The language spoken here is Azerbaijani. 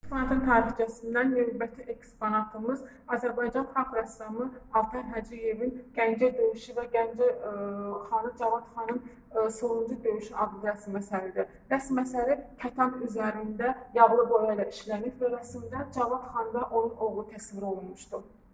Sanatın tarixçəsindən növbəti eksponatımız Azərbaycan xalq rəssamı Altay Hacıyevin Gəncə döyüşü və Gəncə xanı Cavad xanın sonuncu döyüşü adlı rəsm əsəridir. Rəsm əsəri kətan üzərində yağlı boya ilə işlənib və rəsmdə Cavad xan və onun oğlu təsvir olunmuşdur.